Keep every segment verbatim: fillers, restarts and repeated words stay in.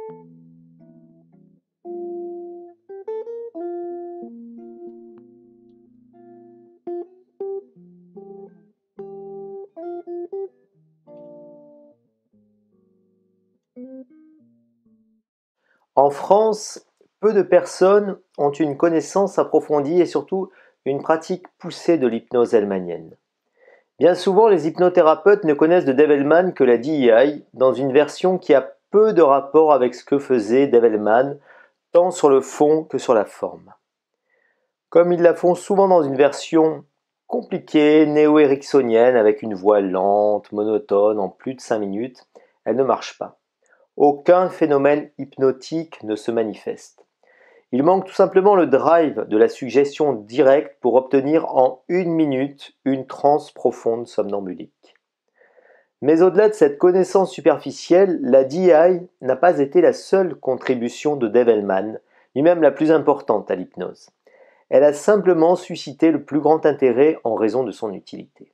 En France, peu de personnes ont une connaissance approfondie et surtout une pratique poussée de l'hypnose hellmanienne. Bien souvent, les hypnothérapeutes ne connaissent de Dave Hellman que la D E I dans une version qui a peu de rapport avec ce que faisait Dave Hellman, tant sur le fond que sur la forme. Comme ils la font souvent dans une version compliquée, néo-ericksonienne, avec une voix lente, monotone, en plus de cinq minutes, elle ne marche pas. Aucun phénomène hypnotique ne se manifeste. Il manque tout simplement le drive de la suggestion directe pour obtenir en une minute une transe profonde somnambulique. Mais au-delà de cette connaissance superficielle, la D E I n'a pas été la seule contribution de Dave Hellman, ni même la plus importante à l'hypnose. Elle a simplement suscité le plus grand intérêt en raison de son utilité.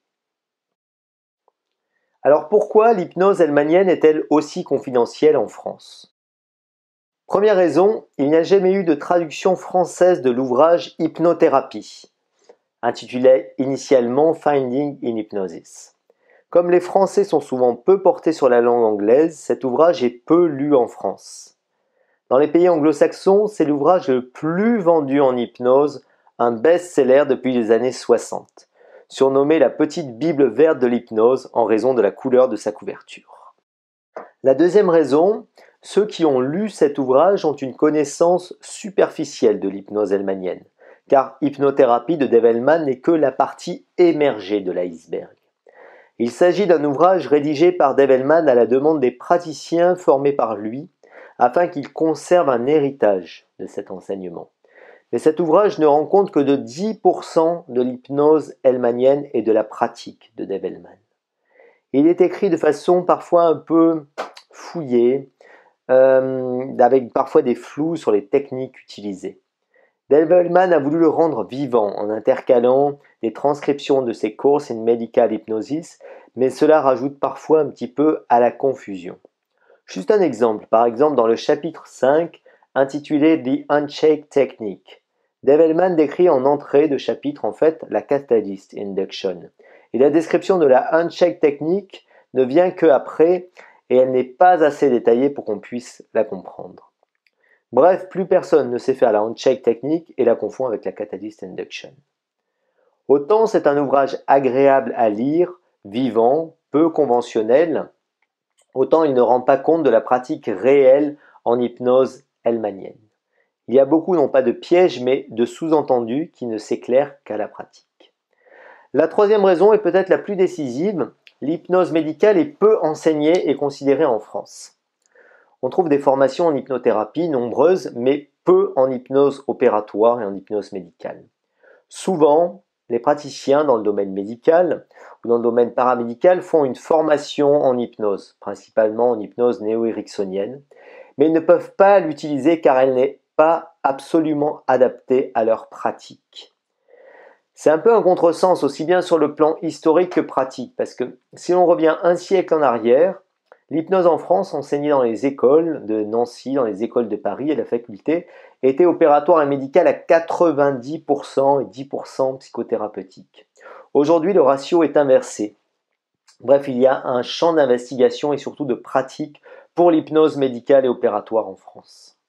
Alors pourquoi l'hypnose hellmanienne est-elle aussi confidentielle en France ? Première raison, il n'y a jamais eu de traduction française de l'ouvrage Hypnothérapie, intitulé initialement Finding in Hypnosis. Comme les Français sont souvent peu portés sur la langue anglaise, cet ouvrage est peu lu en France. Dans les pays anglo-saxons, c'est l'ouvrage le plus vendu en hypnose, un best-seller depuis les années soixante, surnommé la petite Bible verte de l'hypnose en raison de la couleur de sa couverture. La deuxième raison, ceux qui ont lu cet ouvrage ont une connaissance superficielle de l'hypnose hellmanienne, car Hypnothérapie de Dave Hellman n'est que la partie émergée de l'iceberg. Il s'agit d'un ouvrage rédigé par Dave Hellman à la demande des praticiens formés par lui, afin qu'ils conservent un héritage de cet enseignement. Mais cet ouvrage ne rend compte que de dix pour cent de l'hypnose hellmanienne et de la pratique de Dave Hellman. Il est écrit de façon parfois un peu fouillée, euh, avec parfois des flous sur les techniques utilisées. Dave Hellman a voulu le rendre vivant en intercalant des transcriptions de ses courses in medical hypnosis, mais cela rajoute parfois un petit peu à la confusion. Juste un exemple, par exemple dans le chapitre cinq, intitulé The Handshake Technique, Dave Hellman décrit en entrée de chapitre en fait la Catalyst Induction. Et la description de la Handshake Technique ne vient que après et elle n'est pas assez détaillée pour qu'on puisse la comprendre. Bref, plus personne ne sait faire la Handshake Technique et la confond avec la Catalyst Induction. Autant c'est un ouvrage agréable à lire, vivant, peu conventionnel, autant il ne rend pas compte de la pratique réelle en hypnose hellmanienne. Il y a beaucoup non pas de pièges mais de sous-entendus qui ne s'éclairent qu'à la pratique. La troisième raison est peut-être la plus décisive, l'hypnose médicale est peu enseignée et considérée en France. On trouve des formations en hypnothérapie nombreuses mais peu en hypnose opératoire et en hypnose médicale. Souvent, les praticiens dans le domaine médical ou dans le domaine paramédical font une formation en hypnose, principalement en hypnose néo-ericksonienne, mais ils ne peuvent pas l'utiliser car elle n'est pas absolument adaptée à leur pratique. C'est un peu un contresens aussi bien sur le plan historique que pratique, parce que si l'on revient un siècle en arrière, l'hypnose en France, enseignée dans les écoles de Nancy, dans les écoles de Paris et la faculté, était opératoire et médicale à quatre-vingt-dix pour cent et dix pour cent psychothérapeutique. Aujourd'hui, le ratio est inversé. Bref, il y a un champ d'investigation et surtout de pratique pour l'hypnose médicale et opératoire en France.